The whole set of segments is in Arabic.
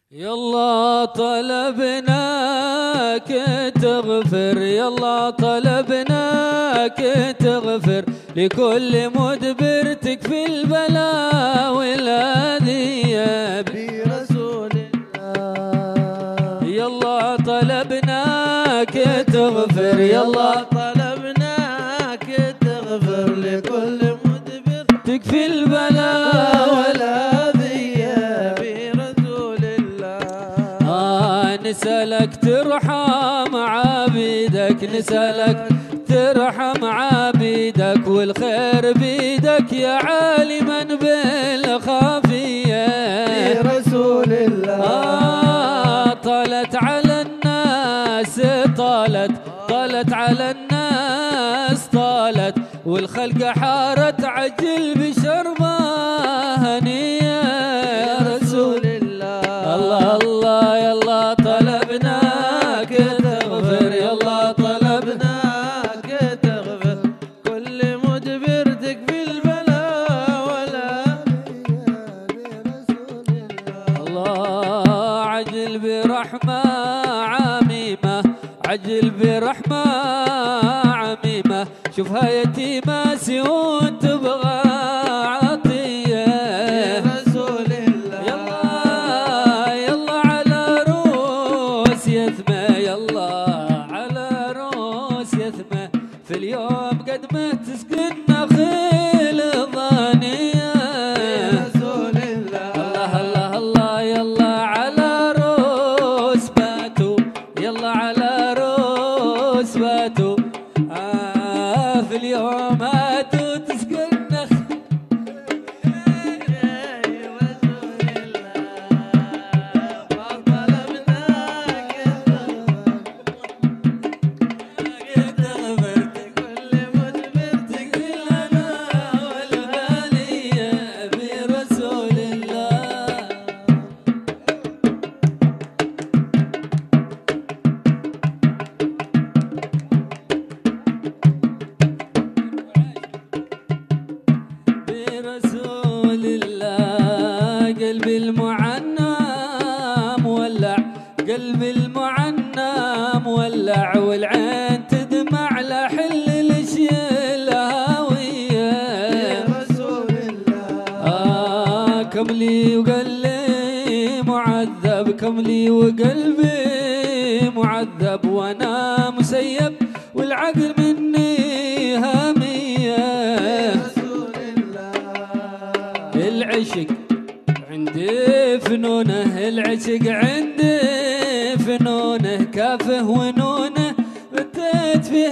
يلا طلبناك تغفر، يلا طلبناك تغفر لكل مدبر تكفي البلاء والأذية برسول الله. يلا طلبناك تغفر، يلا طلبناك تغفر لكل مدبر تكفي البلاء والأذية برسول الله. نسألك ترحم عبيدك، نسألك ترحم عبيدك والخير بيدك يا عالما بالخفية برسول الله. طالت على الناس طالت على الناس طالت والخلق حارت عجل بشربها هنية يا رسول الله. الله الله يلا طلبناك تغفر، يلا طلبناك تغفر كل مدبر تكفي البلاء والأذية برسول الله. الله عجل برحمة عميمة، عجل برحمة عميمة، شوفها يتيمة سيون تبغى عطية برسول الله. يلا يلا على روس يثمة، يلا على روس يثمة في اليوم قد ما تسكن نخيل ضانية برسول الله. الله الله الله يلا على روس باتوا، يلا على روس باتوا في اليوم هاتوا تسكن نخيل برسول الله. برسول الله قلبي المعنى مولع، قلبي المعنى مولع والعين تدمع لحل الشيل هاوية برسول الله. كملي وقلبي معذب، كملي وقلبي معذب وانا مسيب والعقل مني هامية برسول الله. العشق عندي فنونه، العشق عندي فنونه كافه ونونه بتيت فيه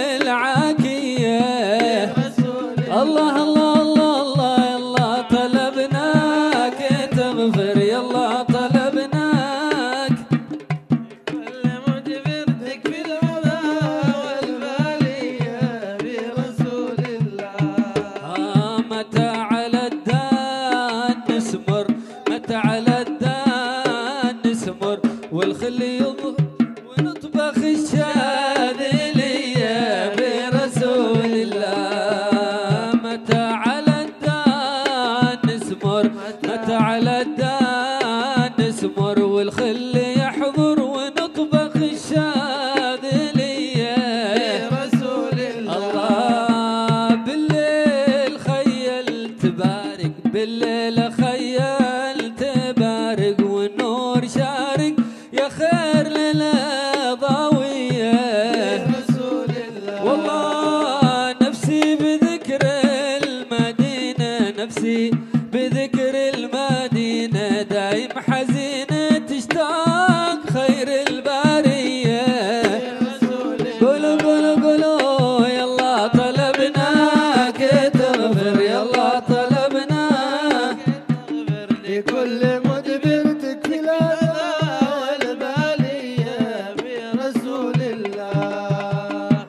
العاكية. برسول الله الله الله الله يلا طلبناك تغفر، يلا طلبناك كل مدبر تكفي البلاء والبالية برسول الله. متى على الدان نسمر، متى على الدان نسمر والخل يضر ونطبخ الشاذلية برسول الله. متى على الدان نسمر، متى على الدان نسمر والخل يحضر ونطبخ الشاذلية برسول الله. الله. بالليل خيل تبارك، بالليل خيل تبارك والنور شارق يا خير لنا ضاوية برسول الله. والله نفسي بذكر المدينة، نفسي بذكر المدينة دايم حزينة تشتاق خير البارية. برسول الله. قولوا قولوا قولوا يلا طلبناك تغفر، يلا طلبناك لكل مدبر تكفي البلاء والبالية برسول الله.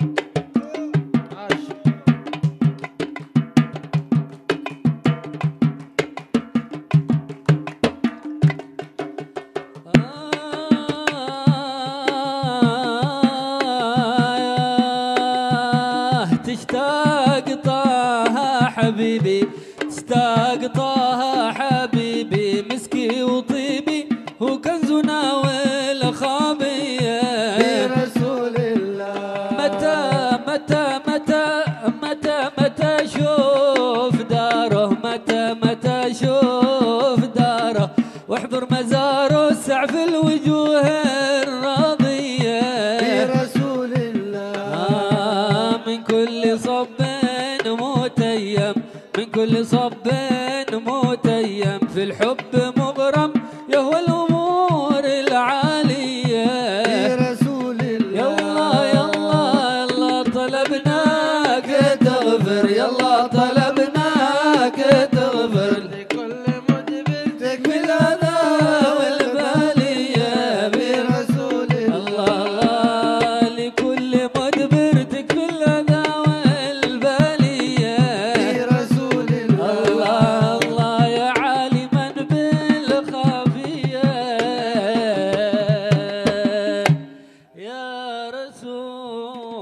تشتاق طه حبيبي، تشتاق طه حبيبي مسكي وطيبي هو كنزنا والخابية برسول الله. متى شوف داره، متى شوف داره، واحضر مزاره السعف الوجوه الراضية برسول الله. من كل صب متيم، من كل صب متيم، في الحب مغرم يهوى الأمور العالية برسول الله. يلا طلبناك تغفر، يلا طلبناك تغفر لكل مدبر تكفي الأذى والبالية برسول الله، لكل مدبر تكفي الأذى والبالية برسول الله. الله يا عالما بالخفية يا رسول